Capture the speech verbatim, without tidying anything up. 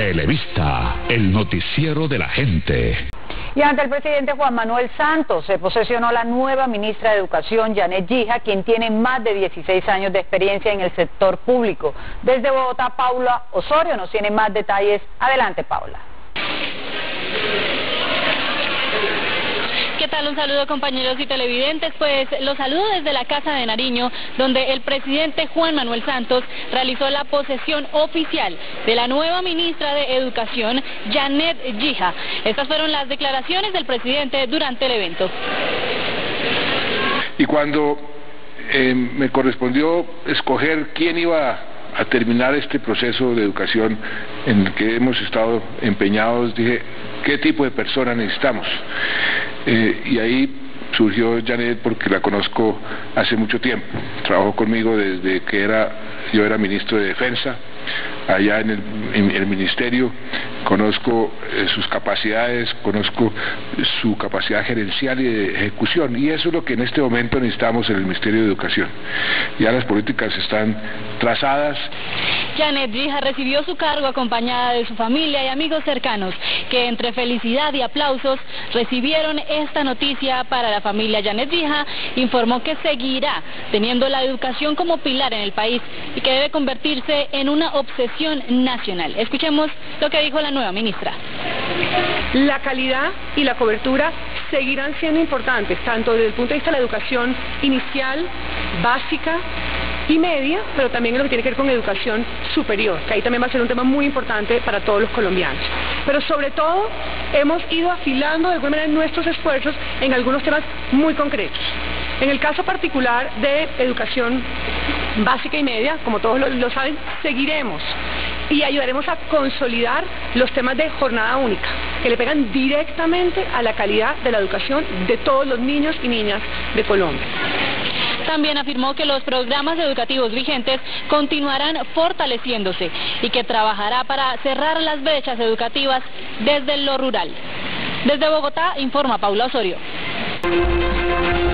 Televista, el noticiero de la gente. Y ante el presidente Juan Manuel Santos se posesionó la nueva ministra de Educación, Janet Gija, quien tiene más de dieciséis años de experiencia en el sector público. Desde Bogotá, Paula Osorio nos tiene más detalles. Adelante, Paula. ¿Qué tal? Un saludo, compañeros y televidentes. Pues los saludo desde la Casa de Nariño, donde el presidente Juan Manuel Santos realizó la posesión oficial de la nueva ministra de Educación, Janet Gija. Estas fueron las declaraciones del presidente durante el evento. Y cuando eh, me correspondió escoger quién iba a terminar este proceso de educación en el que hemos estado empeñados, dije, ¿qué tipo de persona necesitamos? Eh, y ahí surgió Janet porque la conozco hace mucho tiempo. Trabajó conmigo desde que era yo era ministro de Defensa, allá en el, en el ministerio. Conozco eh, sus capacidades, conozco su capacidad gerencial y de ejecución, y eso es lo que en este momento necesitamos en el Ministerio de Educación. Ya las políticas están trazadas. Janet Gija recibió su cargo acompañada de su familia y amigos cercanos, que entre felicidad y aplausos recibieron esta noticia para la familia. Janet Gija informó que seguirá teniendo la educación como pilar en el país y que debe convertirse en una obsesión nacional. Escuchemos lo que dijo la nueva ministra. La calidad y la cobertura seguirán siendo importantes, tanto desde el punto de vista de la educación inicial, básica y media, pero también en lo que tiene que ver con educación superior, que ahí también va a ser un tema muy importante para todos los colombianos. Pero sobre todo, hemos ido afilando de alguna manera nuestros esfuerzos en algunos temas muy concretos. En el caso particular de educación básica y media, como todos lo, lo saben, seguiremos y ayudaremos a consolidar los temas de jornada única, que le pegan directamente a la calidad de la educación de todos los niños y niñas de Colombia. También afirmó que los programas educativos vigentes continuarán fortaleciéndose y que trabajará para cerrar las brechas educativas desde lo rural. Desde Bogotá, informa Paula Osorio.